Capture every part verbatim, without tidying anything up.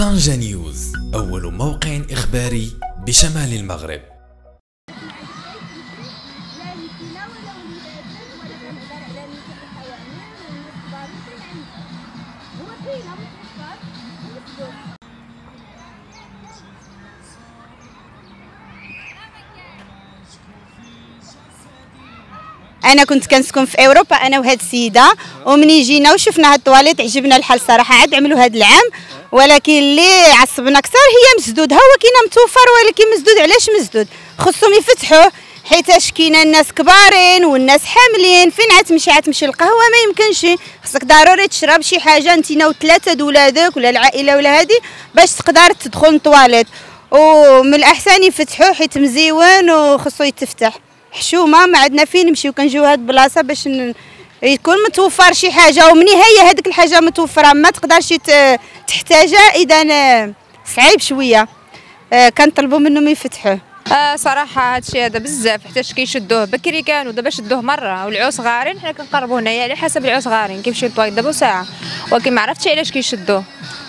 طنجة نيوز، أول موقع إخباري بشمال المغرب. انا كنت كنسكن في اوروبا انا وهاد السيده، ومني جينا وشفنا هاد الطواليت عجبنا الحال صراحه. عاد عملوا هاد العام، ولكن اللي عصبنا اكثر هي مسدود. هو كاين متوفر ولكن مسدود. علاش مسدود؟ خصهم يفتحوه، حيتاش كاينه الناس كبارين والناس حاملين. فين عتمشي؟ عتمشي القهوه ما يمكنش، خصك ضروري تشرب شي حاجه انتينا وثلاثه د ولادك ولا العائله ولا هادي باش تقدر تدخل الطواليت. ومن الاحسن يفتحوه حيت مزيون وخصو يتفتح. حشومه ما عندنا فين نمشيو، كنجيو هاد البلاصه باش ن... يكون متوفر شي حاجه، ومني هي هذيك الحاجه متوفره ما تقدرش تحتاجها، اذا صعيب شويه. كنطلبوا منهم يفتحوه. آه صراحه هادشي هذا بزاف، حيتاش كيشدوه بكري كانوا، دابا شدوه مره. والعوس غارين، حنا كنقربوا هنايا على حسب العوس غارين كيمشيو للطوايط دابا ساعه، ولكن ما عرفتش علاش كيشدوه.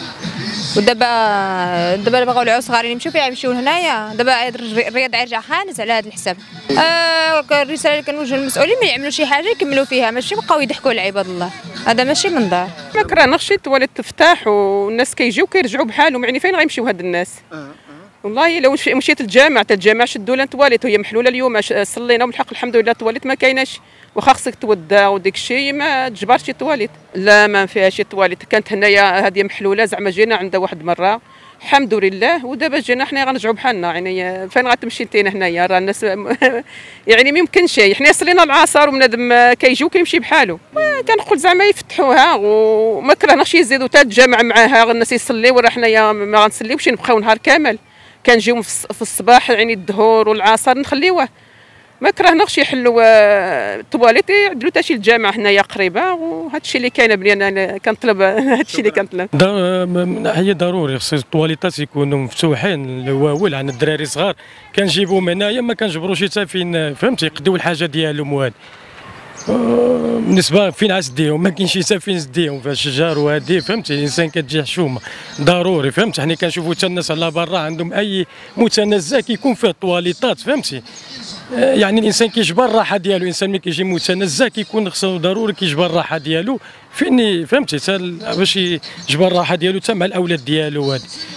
ودابا دابا بغاو العوس غارين يمشيو فيها يمشيو لهنايا. دابا الرياض غيرجع خانز على هذا الحساب. آه الرساله اللي كنوجه للمسؤولين ما يعملوا شي حاجه يكملوا فيها، ماشي يبقاو يضحكوا على عباد الله. هذا ماشي منظر. ما كرهناش الطواليت تفتح والناس كيجيو كيرجعوا بحالهم، يعني فين غيمشيو هاد الناس؟ والله لو مشيت للجامع حتى الجامع شدوا لنا الطواليت وهي محلوله. اليوم صلينا والحق الحمد لله الطواليت ما كايناش، واخا خصك تودا وديك الشيء ما تجبرش الطواليت. لا ما فيهاش الطواليت، كانت هنايا هذه محلوله. زعما جينا عندها واحد المره الحمد لله، ودابا جينا حنا غنرجعوا بحالنا. يعني فين غتمشي انت هنايا؟ راه الناس يعني ما يمكنش. حنا صلينا العصر وبنادم كيجي وكيمشي بحالو. كنقول زعما يفتحوها وما كرهناش يزيدوا حتى الجامع معاها، الناس يصليو وراه حنايا ما غنصليوش نبقاو نهار كامل. كنجيو في الصباح يعني الظهر والعصر نخليوه. ما كرهناش يحلوا الطواليت، يعدلوا حتى شي الجامع هنايا قريبه. وهذا الشيء اللي كاين بلي انا كنطلب، هذا الشيء اللي كنطلب. من ناحيه ضروري خص الطواليطات يكونوا مفتوحين للواول عن الدراري صغار. كنجيبوهم هنايا ما كنجبروش حتى فين، فهمتي، يقديو الحاجه ديالهم. وهذا بالنسبه فين عسديهم ما كاينش حتى فين زديهم في الشجر وهادي، فهمتي. الانسان كتجي حشومه ضروري، فهمتي. حنا كنشوفوا حتى الناس على برا عندهم اي متنزه كيكون فيه الطواليطات، فهمتي. يعني الانسان كيجبر الراحه ديالو. الانسان ملي كيجي متنزه كيكون خصو ضروري كيجبر الراحه ديالو فين، فهمتي، باش يجبر الراحه ديالو حتى مع الاولاد ديالو. هادي